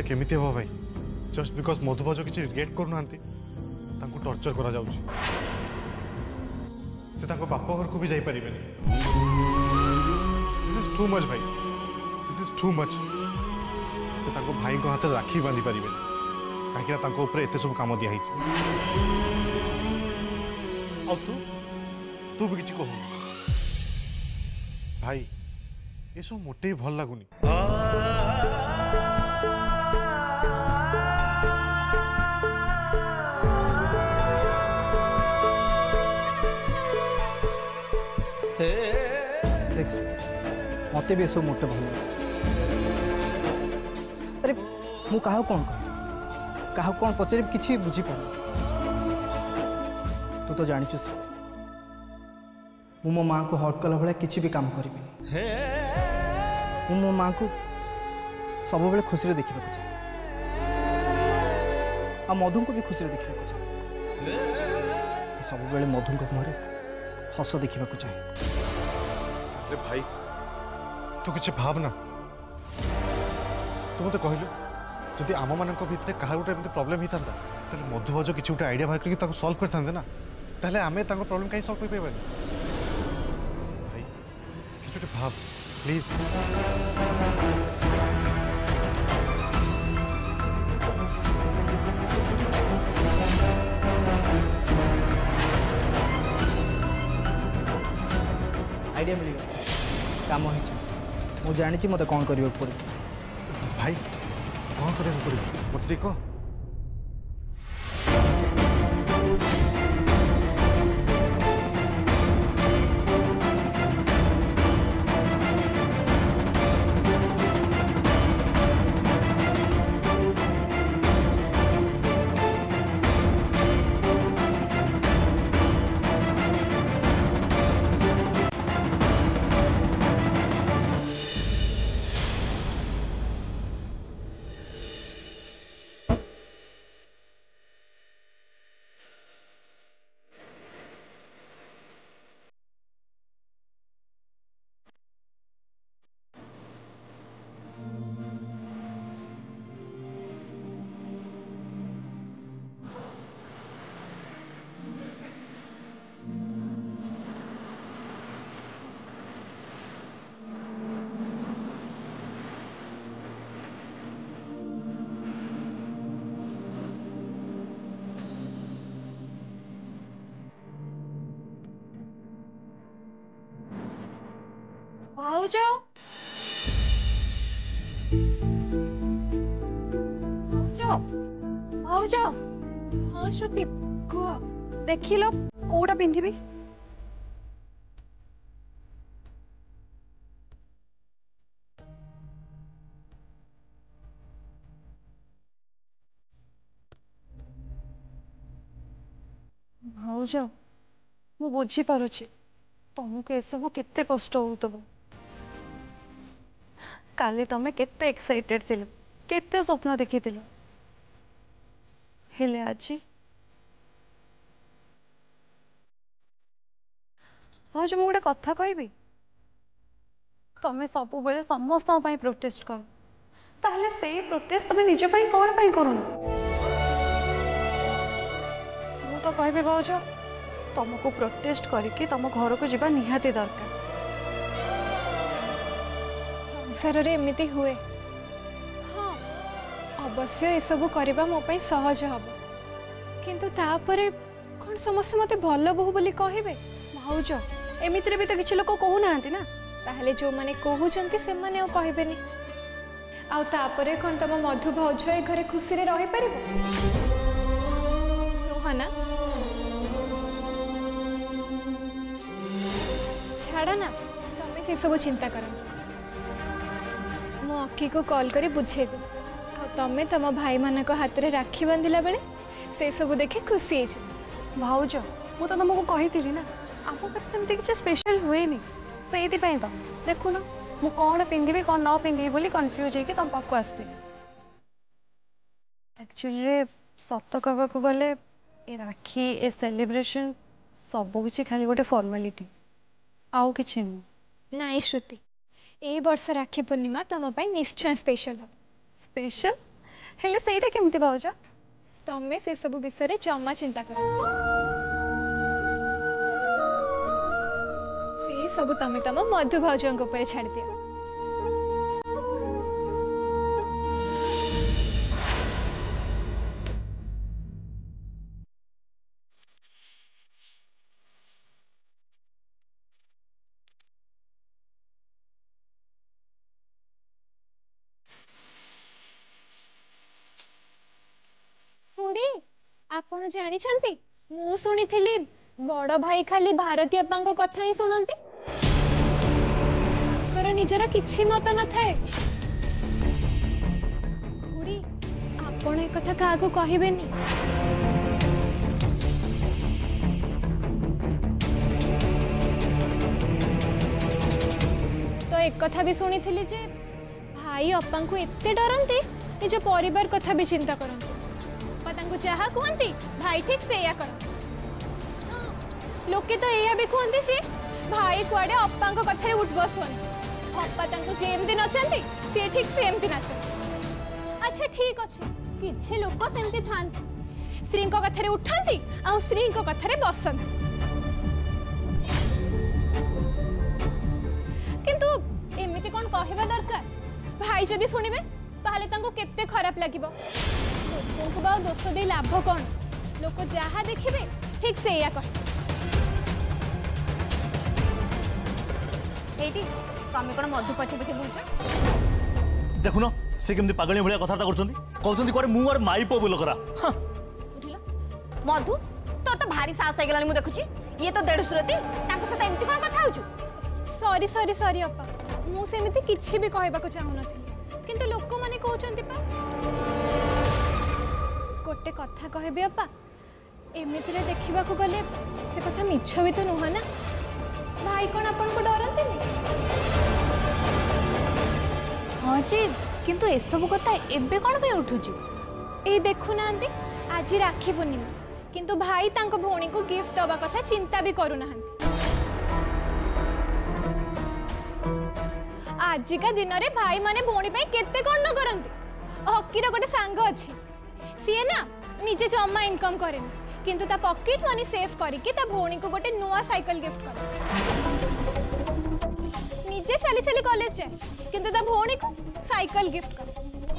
केमिति हो भाई जस्ट बिकॉज मधुभाज किसी रिएक्ट करूना टॉर्चर करा जाउची से ताको बाप घर को भी जाई परिबे दिस इज टू मच भाई दिस इज टू मच से ताको भाई को हाथ राखी बांधी परिबे काहे ताको ऊपर एते सब काम दिया हिच और तू भी किछि कहू भाई ये सब मोटे भल लागुनी मत भी सब मोटे भल अरे मु कहा कौन कह कौन पचार कि बुझीपार तू तो जाचु मु मो माँ को हर्ट कला भाया किसी भी काम करी मो माँ को सब बेले खुशी देखा चाहे आ मधु को भी खुशी देखा चाहे सब बेले मधु मुहर हस देखा चाहे अरे भाई तू किसी भावना तू मत कहलु जदि आम मान भितर क्या गोटे प्रोब्लेम होता है मधुभाज किसी गोटे आइडिया बाहर करके सल्व करते ना ताहले आमे प्रॉब्लम कहीं सल्व कर भाई किसी गोटे भाव प्लीज आइडिया मिल काम हो मु जानी मत कौन करने पड़े भाई कौन करने पड़े मत कह भाऊजा भाऊजा हाँ श्रुति कह देखिल कोटा पिंधिबी भाऊजा मु बुझी पारुछि तुमको ए सब केते कष्ट होतबो काली तमे केते एक्साइटेड थिल केते स्वप्न देखिथिल हेले आज भाज मु गोटे कथा कहबी तमे सब बेले समस्त प्रोटेस्ट कर ताहले से प्रोटेस्ट तमे निज पई कोन पई करूनु मु तो कहबी भाज तुमको प्रोटेस्ट करके तुम घर को जीवा निहाती दरकार संसार रे एमिति हुए हाँ अवश्य ये सब करबा मो पई सहज हबो किंतु तापरे कोन समस्त मते भलो बहु बोली कहिबे भाउज एमिति रे भी तो किछ लोक कहू नांती ना ताहले जो माने कहउचंती से माने ओ कहबेनी आ तापरे कोन तम मधु भाउज ए घरे खुशी रे रहि परिबो नोहना छाड़ा ना तुम्हें से सब चिंता कर मो अक्की को कॉल करी बुझे दे तमें तुम भाई मान हाथ में राखी बांधिला बेले से सब देखे खुशी भाउज मु तो तुमको कही ना आम घर सेमती किसी स्पेशल हुए से तो देखु ना मु कौन पिंधि कौन न पिंधि बोली कन्फ्यूज होगी तुम पाक आसती एक्चुअली सत कहवाक गले ए राखी ए सेलिब्रेशन सब किसी खाली गोटे फॉर्मालिटी आउ किछि नु नाई श्रुति ए वर्ष राखी पूर्णिमा तुम निश्चय स्पेशल हम स्पेशल हेले सेटा केमती भाउज तमें से सब विषय जमा चिंता कर से सब तमें तम मधु भाउजों ऊपर छाड़ दिया। आपण जानी मु शुणी बड़ भाई खाली भारती अप्पा कथा ही शुणती निजर किछि मत न थाए। खुड़ी आपण ए कथा का को कहिबेनी तो एक कथा भी शुणी थी जे भाई अप्पा को एते डरंती निज परिवार कथा भी चिंता करंती जहा कहती भाई ठीक से या कर लोके तो यह भी कहते जे भाई कुआडे अप्पा कथा उठ बसुन अप्पा जेमती नचंती सी ठीक सेमती नाचंती। अच्छा ठीक अच्छे किछि लोक सेमती थांती स्त्री कथा उठंती आ स्त्री कथा बसंती किंतु एमिति कोन कहबा दरकार भाई जदी सुनिबे ताहले तांको केते खराब लागिबो लोक बा दोष दे लाभ कौन लोक जहा देखिबे ठीक से या कह एटी तमे कोन मधु पछे पछे बुलछ देखुन से केमती पागली भलिया कथाता करछंती कहउछंती कोरे मु और माई पो बोल करा उठिला मधु तोर तो भारी साहस आइ गेलानी मु देखुची ये तो देड़ सुरती ताको साथ एमती कोन कथा होचु सॉरी सॉरी सॉरी अप्पा मु सेमिति किछि भी कहबा को चाहू नथि किंतु लोक माने कहउछंती पा गोटे कथा कहबे अप्पा एमिति रे देखिबा को गले से कथा मिछ भी तो नुह ना भाई कोन अपन को डरंती हाँ जी किंतु ए सब कथा एबे कोन पे उठुची ए देखु नांती आज राखी पूर्णिमा किंतु भाई तांको भौणी को गिफ्ट दबा कथा चिंता भी करू नाहंती आजिका दिन रे भाई माने भौणी पे केते कोन न करंती हकी रो गोटे सांग अछि सीए ना निजे जम्मा इनकम करेनी किंतु ता पॉकेट मनी सेव करके ता भौणी को गोटे नुआ साइकिल गिफ्ट कर निजे चली चली कॉलेज जाए किंतु ता भौणी को साइकिल गिफ्ट कर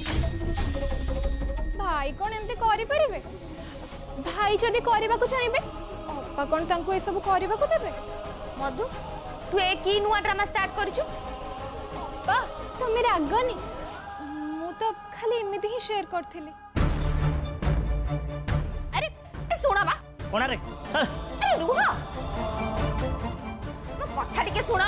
भाई कोन एमते करि परिबे भाई जदी करबा को चाहिबे अप्पा कोन तांको ए सब करबा को देबे मधु तू ए की नुआ ड्रामा स्टार्ट करछु अप्पा तमे रागनी मु तो खाली एमिति ही शेयर करथिली सुना बा कोना रे अरे रुह कथा टिके सुना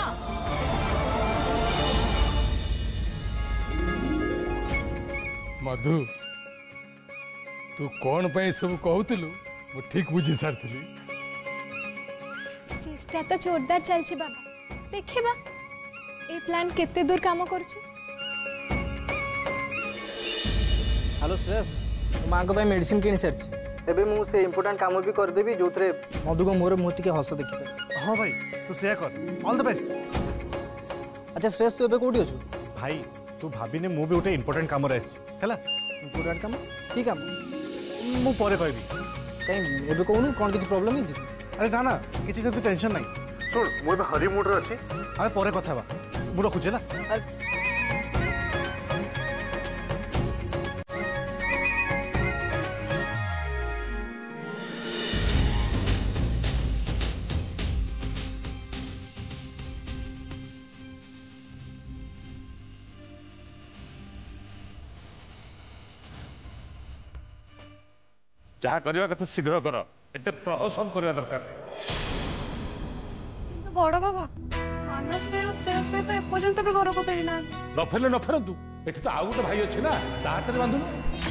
मधु तू कौन पे सब कहतलु मु ठीक बुझी सारथली चेष्टा तो जोरदार चलछि बाबा देखिबा ए प्लान केते दूर काम करछु। हेलो श्रेयस माँ को मेडिसिन किनी सारी एबे मु से इंपोर्टेंट काम भी कर देबी जोथरे मधु को मोर मुह टिके हस देखि हाँ भाई तू सेया कर ऑल द बेस्ट। अच्छा श्रेयस तू एबे कोठी अछु भाई तू भाभी ने मु भी उठे इंपोर्टेंट काम रे हैला इंपोर्टेंट काम की काम मु परे कहबी कहीं एबे कोनु कोन किछ प्रॉब्लम है जी अरे ना ना किसी से टेंशन नहीं सुन मु एबे हरी मूड रे अछि आमे परे कथा बा मु रखुचे ना जहाँ करवा कथा शीघ्र कर एते प्रहसन करवा दरकार किंतु बड़ बाबा मानस में और श्रेयस में तो एपर्यंत भी घर को फेरी ना न फेरले न फेरतु एठी तो आउ गोटे भाई अछि ना ता हाथ रे बांधुनु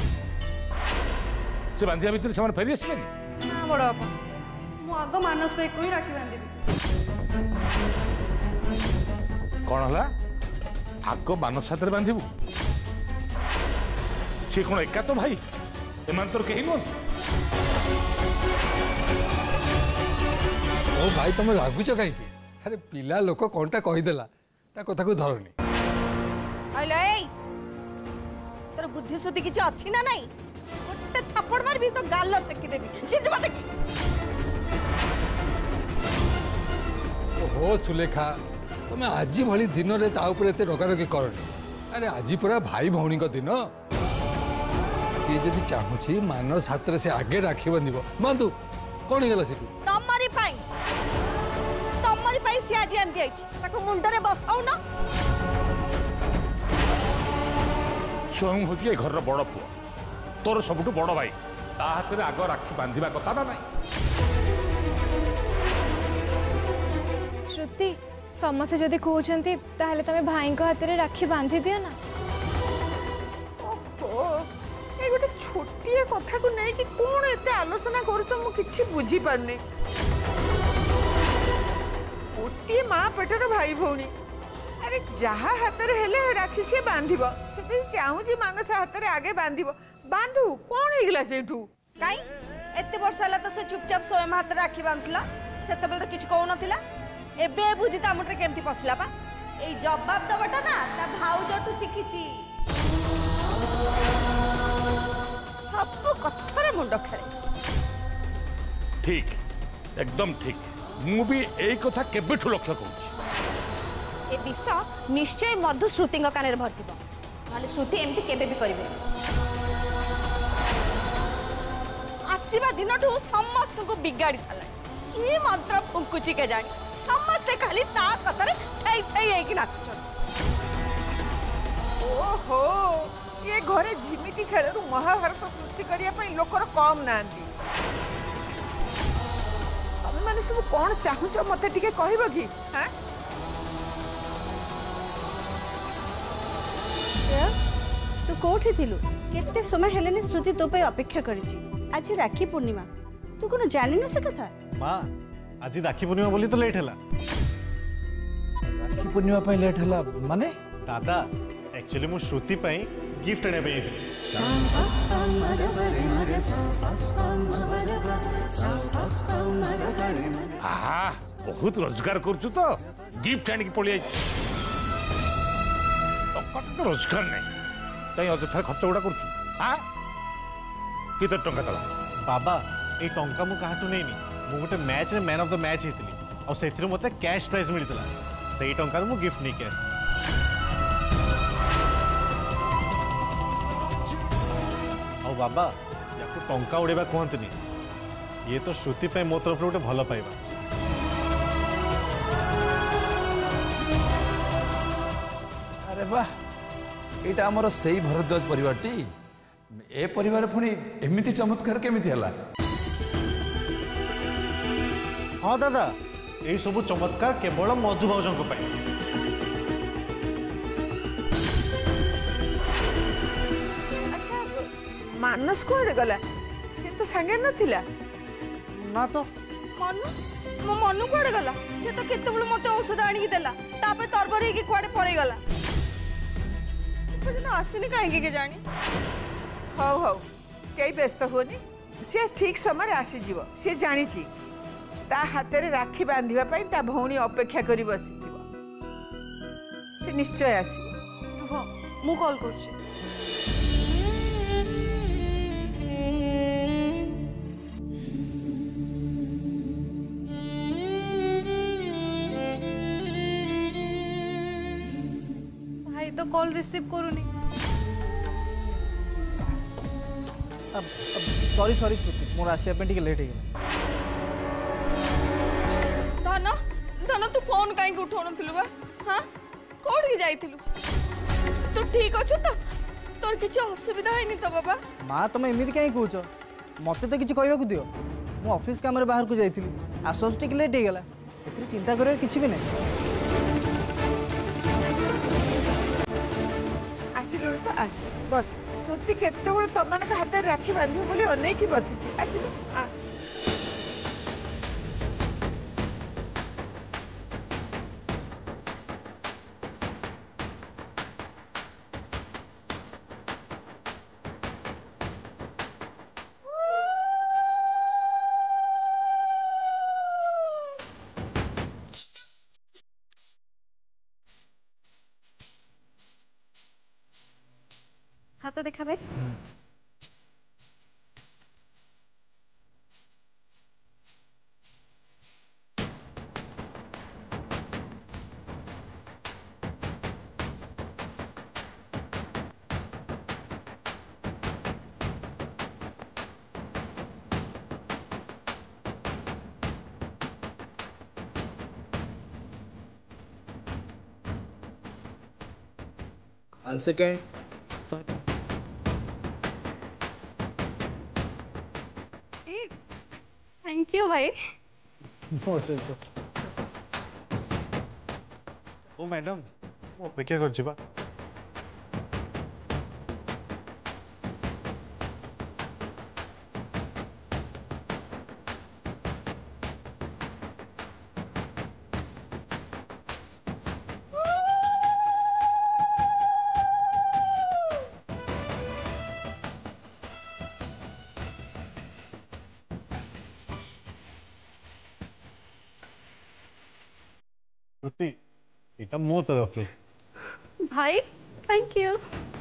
से बांधिया भीतर से फेरी आसबेनी ना बड़ बाबा मु आग मानस भाई को ही राखी बांधीबी कौन हला आग मानस साथ रे बांधिबु से कोन एका तो भाई एमान तोर केही नुहंती ओ भाई तुम रागुच कहीं अरे पिला लोक कौनटा कहीदेला ता कथा को धरनी अले तोर बुद्धि सुद्धि किसी अच्छी ना नहीं गोटे थप्पड़ मार भी तो गाल सेकी देबी चिंच मत की ओहो सुलेखा तुम आज भली दिन रे ता ऊपर एते रगारगी करनी। अरे आज पूरा भाई भौणी का दिन सी जदि चाहूची मानस हाथ से आगे राखी बंधिब बंधु कौन गला से तमरी पाई सी आज आंदी आइछि ताको मुंडरे बसाउ ना स्वयं हूँ ये घर बड़ पुआ तोर सबुठु बड़ भाई ता हाथ में आग राखी बांधिबा कथा ना नहीं। श्रुति समस्ते जदि कहते ताहले तमे भाई को हाथ में राखी बांधि दियो ना। ये गोटे छोटिया कथा को नहीं कि कौन एते आलोचना करूछ मु किछि बुझी पारनी। गोटे माँ पेटर भाई भौणी अरे जहा हाथ में हेले राखी से बांधिब से चाहूँ मानस हाथ में आगे बांधिब बांधु कौन होगला सेठू काई एते वर्ष हला तो से चुपचाप स्वयं हाथ राखी बांधला सेते बेल तो किछ कहू नथिला एबे बुद्धि ता मुटरे केमती पसला बा ए जवाब दबटा ना ता भाउजटू शिखिची सब कथरे मुंड खेले। ठीक एकदम ठीक मु भी एई कथा केबेठु लक्ष्य करूछि ए विषय निश्चय मधु श्रुति कान भरथिब ना श्रुति एमती केबे भी करिवे आसीबा दिनठू समस्त को बिगाड़ी साला ये मंत्र फुंकुची के जानी समस्त खाली ता कतरे थई थई है कि नाचुचन। ओहो ये घरे झिमिटी खेलू महाभारत सृष्टि करने लोकर कम नांदी तमे माने सब कौन चाहूच मते टिके कहबो कि हां तू कोठी थिलु केते समय हेलेनी श्रुति तो पे अपेक्षा करिछि आज राखी पूर्णिमा तू कोनो जानि न से कथा माँ आज राखी पूर्णिमा बोली तो लेट है राखी पूर्णिमा पे लेट हला माने दादा एक्चुअली मु श्रुति पे गिफ्ट आने पे हाँ बहुत रोजगार करुचु तो गिफ्ट आनिक पड़ी तो रोजगार नहीं कहीं अଯଥା खर्च गुड़ा करुचु हाँ कित टंका दला बाबा ये टंका मु काहाटू नहीं मु गोटे मैच रे मैन ऑफ द मैच हेतली और सेथिरे मते कैश प्राइज मिलतला सेही टंका मु गिफ्ट नहीं कैश और बाबा याकू टंका उड़ेबा कहंतनी ये तो श्रुति पे मो तरफ गोटे भल पाइबा अरे वाह एटा हमर सही भरद्वाज परिवारटी ए परिवार पुणी एमिति चमत्कार केमिति हला। हाँ दादा ये सब चमत्कार केवल मधु भाउजों को पाई अच्छा मानस कोड़े गला से तो संगे नथिला ना तो मनु मो मनु कोड़े गला से तो केते बळ मते औषध आनी देला तापे तरबर हे कि कोड़े पळे गला तो आसीनी काहे के जानी हौ हौ कई व्यस्त होनी से ठीक समय आसीଯିव से जानी ता हाथ में राखी बांधिबा पई ता भौणी अपेक्षा करी बसिथिबो से निश्चय आसीबो रुह मु कॉल करछि भाई तो कॉल रिसीव करूनी सॉरी सॉरी श्रुति मोर आसिया पे टिके लेट हो धन धन तू फोन काहे उठाउन थिलु बा हां कोड के जाइथिलु तू ठीक अछु तो तोर किछ असुविधा हैनी तो बाबा माँ तुम एमती कहीं कौच मत तो किसी कहवाक दियो मु ऑफिस काम बाहर को जाइली आसु टिके लेट हो गला ए चिंता कर किसी भी नहीं आसिलो तो आस बस सोती केते बड़ तमन हाथ में राखी बांधिबो बोली अनेक बसिछि आसिलो आ हाथ देखा भाई। One second. थैंक यू भाई। ओ मैडम ମୁଁ ଅପେକ୍ଷା କରିଛି ବା। श्रुति এটা ମୋ ତରଫରୁ। भाई थैंक यू।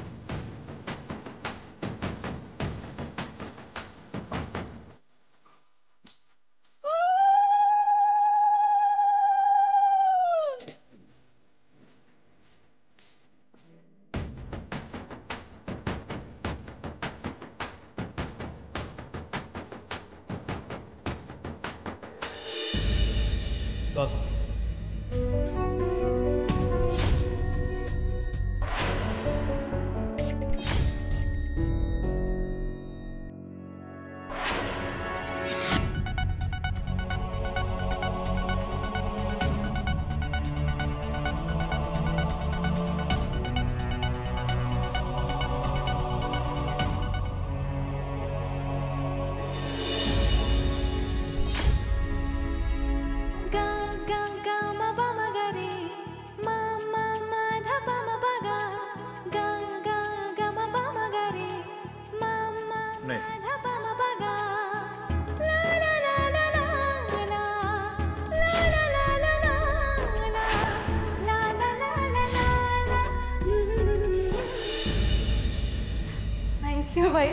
थैंक यू भाई।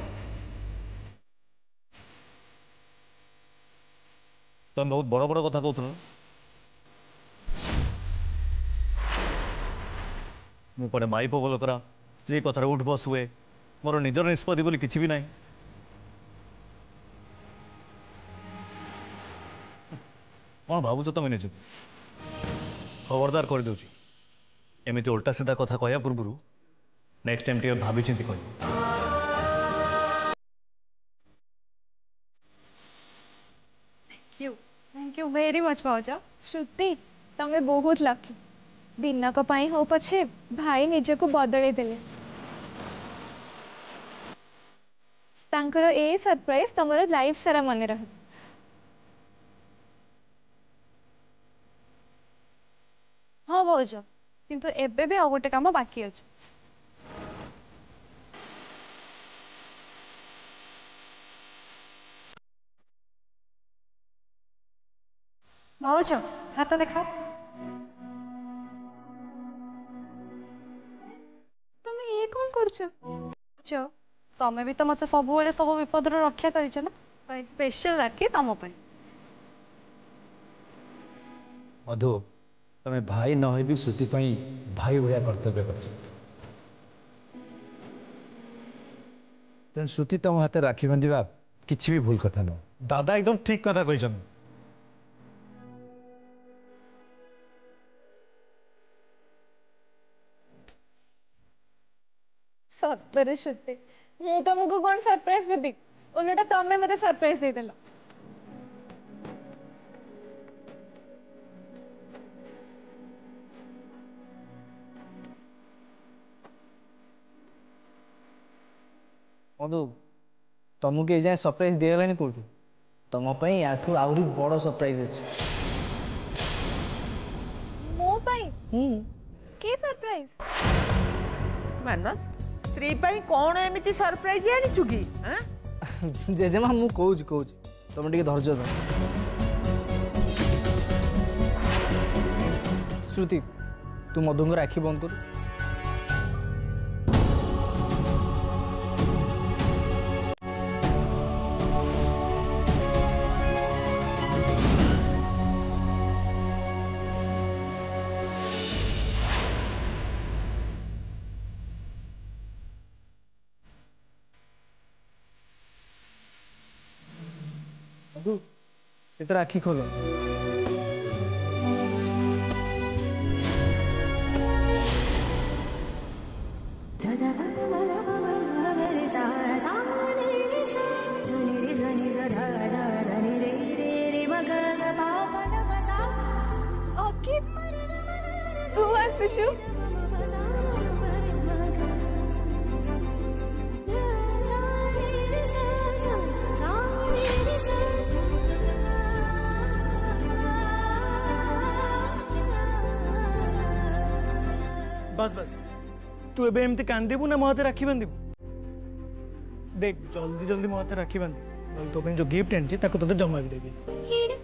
तुम बहुत बड़ बड़ कथा कहूल मुझे माई पबल करा स्त्री कथार उठ बस हुए मोर निजर निष्पत्ति बोली किसी भी ना कौन भावुच तुम निज खबरदार कर दूची एमती उल्टा सीधा कथा कहया पूर्व नेक्स्ट टाइम टे भाभी चिंती कह। थैंक यू वेरी मच भाउजा। श्रुति तमे बहुत लकी दिनक पाई हो पछे भाई निज को बदले देले तांकर ए सरप्राइज तमरो लाइफ सारा मन रह। हाँ भाउजा किंतु एबे भी आ गोटे काम बाकी अछि। भाउजा हाथ देखा। तमे ये कौन करछ? तमें भी तो मत सब सब विपद रक्षा कर स्पेशल राखी तुम मधु तुम्हें भाई न हो भी श्रुति भाई भाया कर्तव्य कर श्रुति तुम हाथ राखी बांधा किसी भी भूल कथा न। दादा एकदम ठीक कथा कहछन। सत्तरे श्रुति मु तुमको कौन सरप्राइज देबी ओलटा तमे मते सरप्राइज दे देला। मधु तुमको ये जाए सरप्राइज दिगलानी कौटू तुम याठू आहरी बड़ सरप्राइज अच्छे मो पाई के सरप्राइज मानस स्त्री पाई कौन एमिति सरप्राइज आनिचु की जेजेमा मु कहूँ तुम टे धैर्य धर। श्रुति तू मधु को राखी बंद कर। ये तो राखी खोलो। तू आसुचु बस बस तू एबे एमती कांदेबू ना मो हाथे राखी बांधिबू देख जल्दी जल्दी मो हाथे राखी बांध तो जो गिफ्ट आनी ताको तोते जमा भी देबी